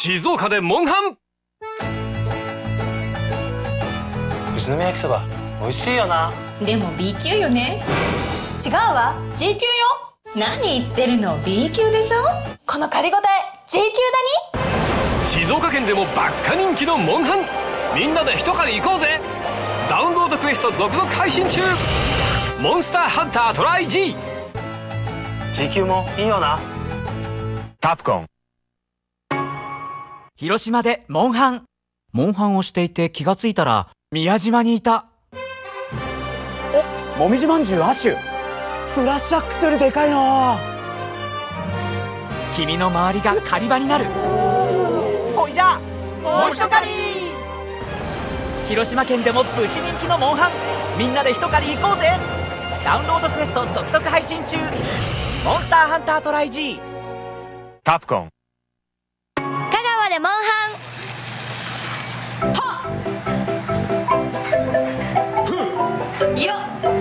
静岡でモンハン。 宇都宮焼きそば美味しいよな。 でも B 級よね。 違うわ、 G 級よ。 何言ってるの、 B 級でしょ。 この借り応え G 級だに。 静岡県でもばっか人気のモンハン。みんなで一狩り行こうぜ。ダウンロードクエスト続々配信中。モンスターハンタートライ G。 G 級もいいよな。タプコン。 広島でモンハンをしていて気がついたら宮島にいた。 もみじまんじゅうアッシュ、スラッシャックスよりでかいな。 君の周りが狩り場になる。 ほいじゃもう一狩り。 広島県でもプチ人気のモンハン。みんなで一狩り行こうぜ。ダウンロードクエスト続々配信中。モンスターハンタートライ G。 タプコン。 香川でモンハン。よっ。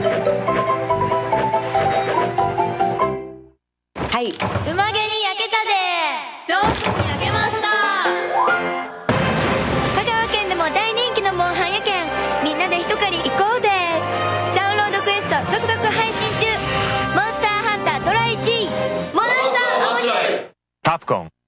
はい。うまげに焼けたで。 上手に焼けました。 香川県でも大人気のモンハンやけん。みんなで一狩り行こうで。ダウンロードクエスト続々配信中。モンスターハンタートライ G。モンスター。 タプコン。